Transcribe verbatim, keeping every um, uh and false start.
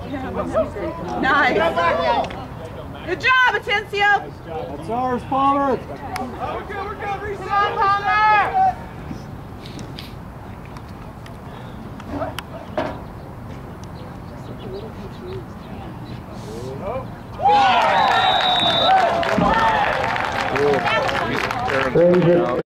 Nice. Good job, Atencio. That's ours, Palmer. Okay, we're good. Reset. Come on, Palmer. Oh.